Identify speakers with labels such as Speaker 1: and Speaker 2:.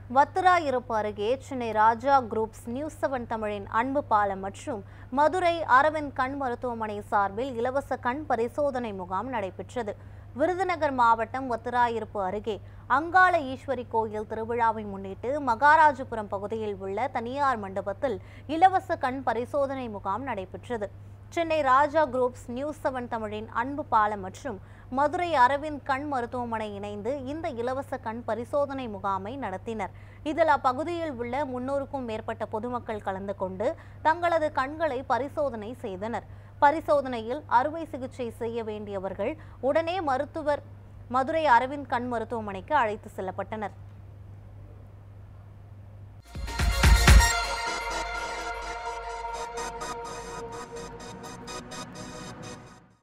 Speaker 1: வத்திராயிருப்பு அருகே சென்னை ராஜா groups news 7 தமிழின் அன்பு பாலம் மற்றும் மதுரை அரவிந்த் கண் மருத்துவமனை சார்பில் இலவச கண் பரிசோதனை முகாம் நடைபெற்றது. விருதுநகர் மாவட்டம் வத்திராயிருப்பு அருகே அங்காள ஈஸ்வரி கோயில் திருவிழாவை முன்னிட்டு மகாராஜபுரம் பகுதியில் உள்ள தனியார் மண்டபத்தில் இலவச கண் பரிசோதனை முகாம் நடைபெற்றது. சென்னை ராஜா குரூப்ஸ் நியூஸ் 7 தமிழின் அன்பு பாலம் மற்றும் மதுரை அரவிந்த் கண் மருத்துவமனை இணைந்து இந்த இலவச கண் பரிசோதனை முகாமை நடத்தினர். இதில் அப்பகுதியில் உள்ள 300க்கும் மேற்பட்ட பொதுமக்கள் கலந்து கொண்டு தங்களது கண்களை பரிசோதனை செய்தனர். பரிசோதனையில் அறுவை சிகிச்சை செய்ய வேண்டியவர்கள் உடனே மருத்துவர் மதுரை அரவிந்த் கண் மருத்துவமனைக்கு அழைத்து செல்லப்பட்டனர்.